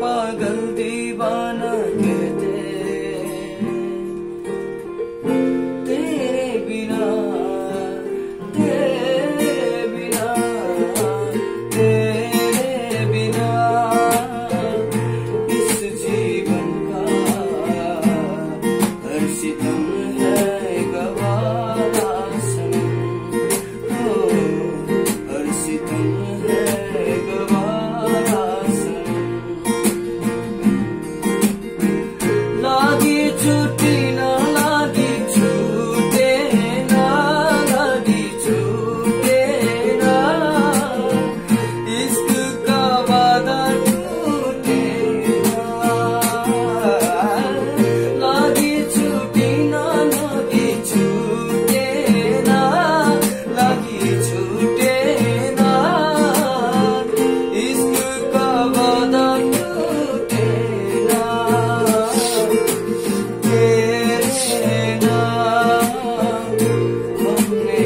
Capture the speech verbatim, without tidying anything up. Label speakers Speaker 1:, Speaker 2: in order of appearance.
Speaker 1: पागल दीवाना कहते, तेरे बिना तेरे बिना तेरे बिना इस जीवन का हर सितम है गवारा सनम, हो हर सितम है गवारा सनम। लागी छुट्टी ना लागी छूटे ना, लागी छूटे ना, इश्क का वादा टूटे ना। लागी छुट्टी ना लागी छूटे ना, लागी छूटे ना, इश्क का वादा टूटे ना। तेरे नाम हमने